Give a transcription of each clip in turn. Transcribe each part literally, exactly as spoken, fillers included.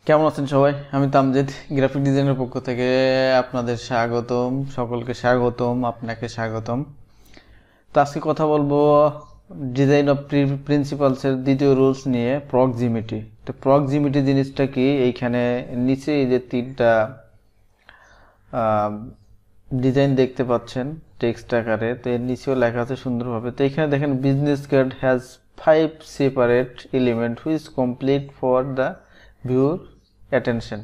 কেমন আছেন সবাই? আমি তামজিদ, গ্রাফিক ডিজাইনের পক্ষ থেকে আপনাদের স্বাগতম। সকলকে স্বাগতম, আপনাকে স্বাগতম। তো আজকে কথা বলবো ডিজাইন অফ প্রিন্সিপালসের দ্বিতীয় রুলস নিয়ে, প্রক্সিমিটি। তো প্রক্সিমিটি জিনিসটা কি? এইখানে নিচে এই যে তিনটা ডিজাইন দেখতে পাচ্ছেন টেক্সট আকারে, তো এর নিচেও লেখা আছে সুন্দরভাবে। তো এখানে দেখেন business card has five separate element which complete for the viewer attention.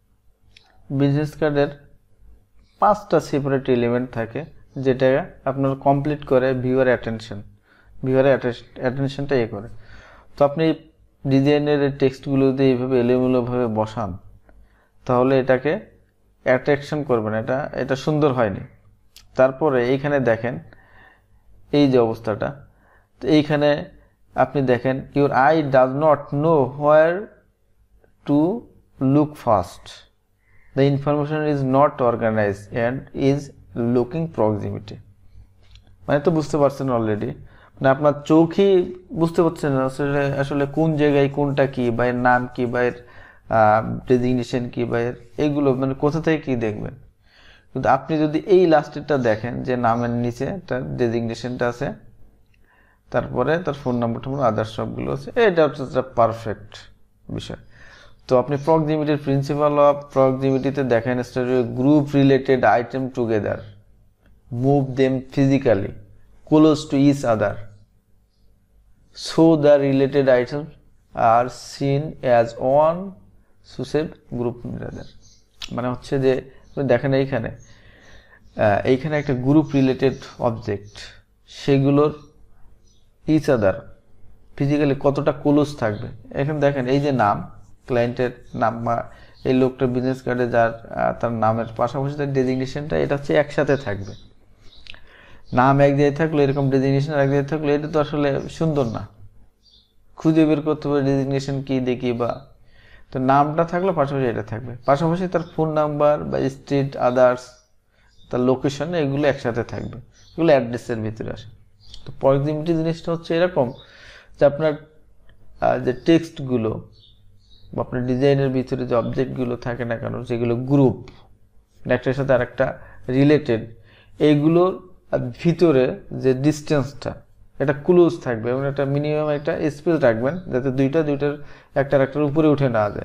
Business কার্ডের পাঁচটা সেপারেট এলিমেন্ট থাকে যেটা আপনার কমপ্লিট করে ভিউয়ার অ্যাটেনশন, ভিউয়ারের অ্যাটেনশনটা এ করে। তো আপনি ডিজাইনের টেক্সটগুলো যদি এইভাবে এলোমেলোভাবে বসান তাহলে এটাকে অ্যাট্রাকশন করবেন, এটা এটা সুন্দর হয়নি। তারপরে এইখানে দেখেন এই যে অবস্থাটা, তো এইখানে আপনি দেখেন your eye does not know where to look fast. The information is not organized and is looking proximity. মানে তো বুঝতে পারছেন অলরেডি, মানে আপনার চোখই বুঝতে পারছেন না আসলে আসলে কোন জায়গায় কোনটা কি, বা এর নাম কি, বা এর ডেজিগনেশন কি, বা এর এইগুলো মানে কোথা থেকে কি দেখবেন। কিন্তু আপনি যদি এই লাস্টেরটা দেখেন যে নামের নিচে তার ডেজিগনেশনটা আছে, তারপরে তার ফোন নাম্বার টাম্বার আদার্স সবগুলো আছে, এটা হচ্ছে পারফেক্ট বিষয়। তো আপনি প্রক্সিমিটির প্রিন্সিপাল অফ প্রক্সিমিটিতে দেখেন group related item together, move them physically close to each other, so the related item are seen as one cohesive group together. মানে হচ্ছে যে দেখেন এইখানে এইখানে একটা গ্রুপ রিলেটেড অবজেক্ট, সেগুলোর ইচ আদার ফিজিক্যালি কতটা ক্লোজ থাকবে। এখানে দেখেন এই যে নাম, ক্লায়েন্টের নাম বা এই লোকটার বিজনেস কার্ডে যার তার নামের পাশাপাশি তার ডেজিগনেশনটা এটা হচ্ছে একসাথে থাকবে। নাম এক জায়গায় থাকলো, এরকম ডেজিগনেশন এক জায়গায় থাকলো, এটা তো আসলে সুন্দর না। খুঁজে বের করতে হবে ডেজিগনেশন কি দেখি, বা তো নামটা থাকলো পাশাপাশি এটা থাকবে, পাশাপাশি তার ফোন নাম্বার বা স্ট্রিট আদার্স তার লোকেশন এগুলো একসাথে থাকবে, এগুলো অ্যাড্রেসের ভিতরে আসে। তো প্রক্সিমিটি জিনিসটা হচ্ছে এরকম যে আপনার যে টেক্সটগুলো বা আপনার ডিজাইনের ভিতরে যে অবজেক্টগুলো থাকে না কেন, যেগুলো গ্রুপ একটার সাথে আর একটা রিলেটেড, এইগুলোর ভিতরে যে ডিস্টেন্সটা এটা ক্লোজ থাকবে এবং একটা মিনিমাম একটা স্পেস রাখবেন যাতে দুইটা দুইটার একটার একটার উপরে উঠে না যায়,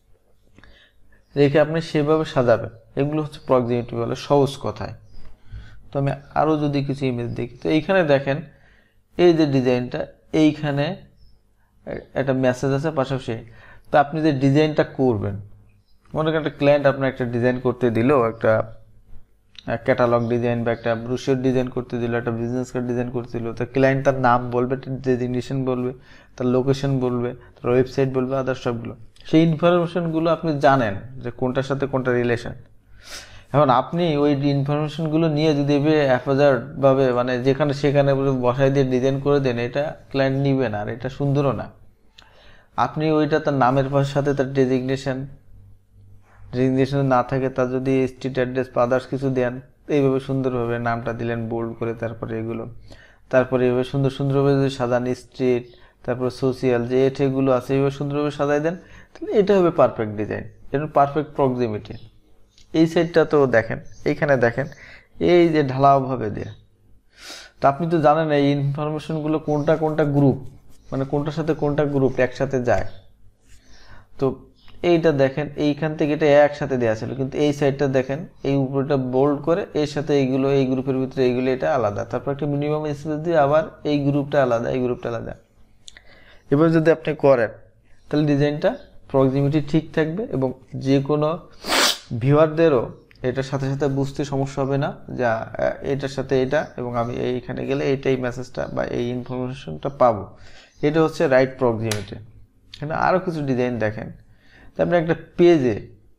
রেখে আপনি সেভাবে সাজাবেন। এগুলো হচ্ছে প্রক্সিমিটি বলে সহজ কথায়। তো আমি আরও যদি কিছু ইমেজ দেখি, তো এইখানে দেখেন এই যে ডিজাইনটা, এইখানে একটা মেসেজ আছে পাশাপাশি। তো আপনি যে ডিজাইনটা করবেন, মনে করেন একটা ক্লায়েন্ট আপনার একটা ডিজাইন করতে দিল, একটা ক্যাটালগ ডিজাইন বা একটা ব্রোশিওর ডিজাইন করতে দিল, একটা বিজনেস কার্ড ডিজাইন করতে দিল, তো ক্লায়েন্ট তার নাম বলবে, ডেজিগনেশন বলবে, তার লোকেশন বলবে, তার ওয়েবসাইট বলবে, আদার সবগুলো। সেই ইনফরমেশনগুলো আপনি জানেন যে কোনটার সাথে কোনটা রিলেশন। এখন আপনি ওই ইনফরমেশনগুলো নিয়ে যদি অ্যাফাজার্ডভাবে মানে যেখানে সেখানে বসাই দিয়ে ডিজাইন করে দেন, এটা ক্লায়েন্ট নিবে না, আর এটা সুন্দরও না। আপনি ওইটা তার নামের পাশের সাথে তার ডেজিগনেশন, ডেজিগনেশন না থাকে তার যদি স্ট্রিট অ্যাড্রেস বা আদার্স কিছু দেন, এইভাবে সুন্দরভাবে নামটা দিলেন বোল্ড করে, তারপরে এগুলো, তারপরে এইভাবে সুন্দর সুন্দরভাবে যদি সাজান স্ট্রিট, তারপরে সোশিয়াল যে এগুলো আছে এইভাবে সুন্দরভাবে সাজাই দেন, তাহলে এটা হবে পারফেক্ট ডিজাইন, এটা পারফেক্ট প্রক্সিমিটি। এই সাইডটা তো দেখেন, এইখানে দেখেন এই যে ঢালাওভাবে দেয়া। তা আপনি তো জানেন এই ইনফরমেশনগুলো কোনটা কোনটা গ্রুপ, মানে কোনটার সাথে কোনটা গ্রুপ একসাথে যায়। তো এইটা দেখেন এইখান থেকে এটা একসাথে দেওয়া ছিল, কিন্তু এই সাইডটা দেখেন এই উপরটা বোল্ড করে এর সাথে এইগুলো, এই গ্রুপের ভিতরে এইগুলো, এটা আলাদা, তারপর একটা মিনিমাম স্পেস দিয়ে আবার এই গ্রুপটা আলাদা, এই গ্রুপটা আলাদা। এবার যদি আপনি করেন তাহলে ডিজাইনটা প্রক্সিমিটি ঠিক থাকবে এবং যে কোনো ভিউয়ারদেরও এটার সাথে সাথে বুঝতে সমস্যা হবে না, যা এটার সাথে এটা এবং আমি এইখানে গেলে এইটাই মেসেজটা বা এই ইনফরমেশনটা পাবো। এটা হচ্ছে রাইট প্রক্সিমিটি। এখানে আরও কিছু ডিজাইন দেখেন। আপনি একটা পেজে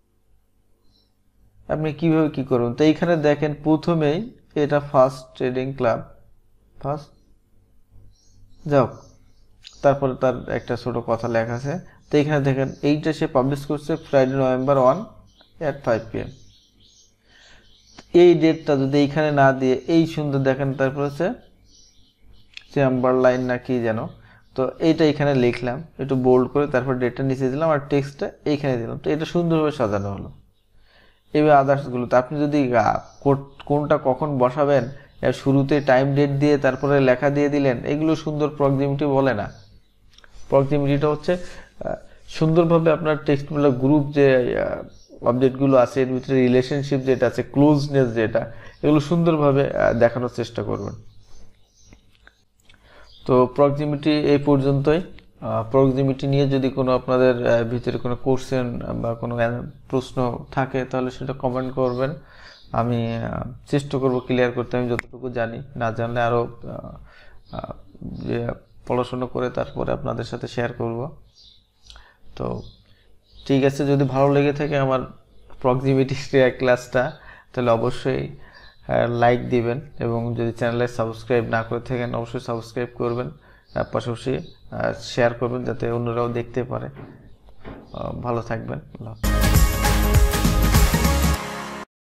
আপনি কিভাবে কি করবেন, তো এইখানে দেখেন প্রথমেই এটা ফার্স্ট ট্রেডিং ক্লাব, ফার্স্ট যাও, তারপরে তার একটা ছোট কথা লেখা আছে। তো এইখানে দেখেন এইটা সে পাবলিশ করছে Friday November one at five P M. এই ডেটটা যদি এইখানে না দিয়ে এই সুন্দর দেখেন, তারপর হচ্ছে চেম্বার লাইন না কি যেন তো এইটা এখানে লিখলাম একটু বোল্ড করে, তারপর ডেটটা নিচে দিলাম আর টেক্সটটা এইখানে দিলাম। তো এটা সুন্দরভাবে সাজানো হলো। এবার আদার্সগুলো তো আপনি যদি কোনটা কখন বসাবেন, শুরুতে টাইম ডেট দিয়ে তারপরে লেখা দিয়ে দিলেন, এগুলো সুন্দর প্রক্সিমিটি বলে না। প্রক্সিমিটিটা হচ্ছে সুন্দরভাবে আপনার টেক্সটগুলো গ্রুপ যে অবজেক্টগুলো আছে এর ভিতরে রিলেশনশিপ যেটা আছে, ক্লোজনেস যেটা, এগুলো সুন্দরভাবে দেখানোর চেষ্টা করবেন। তো প্রক্সিমিটি এই পর্যন্তই। প্রক্সিমিটি নিয়ে যদি কোনো আপনাদের ভিতরে কোনো কোশ্চেন বা কোনো প্রশ্ন থাকে তাহলে সেটা কমেন্ট করবেন, আমি চেষ্টা করব ক্লিয়ার করতে। আমি যতটুকু জানি, না জানলে আরও যে পড়াশোনা করে তারপরে আপনাদের সাথে শেয়ার করব। তো ঠিক আছে, যদি ভালো লেগে থাকে আমার প্রক্সিমিটি ক্লাসটা তাহলে অবশ্যই লাইক দিবেন, এবং যদি চ্যানেলে সাবস্ক্রাইব না করে থাকেন অবশ্যই সাবস্ক্রাইব করবেন, পাশাপাশি শেয়ার করবেন যাতে অন্যরাও দেখতে পারে। ভালো থাকবেন। আল্লাহ হাফেজ।